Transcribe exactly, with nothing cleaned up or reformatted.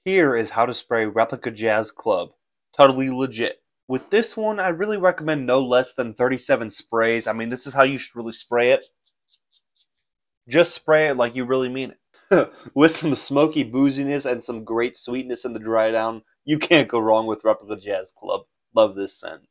Here is how to spray Replica Jazz Club. Totally legit. With this one, I really recommend no less than thirty-seven sprays. I mean, this is how you should really spray it. Just spray it like you really mean it. With some smoky booziness and some great sweetness in the dry down, you can't go wrong with Replica Jazz Club. Love this scent.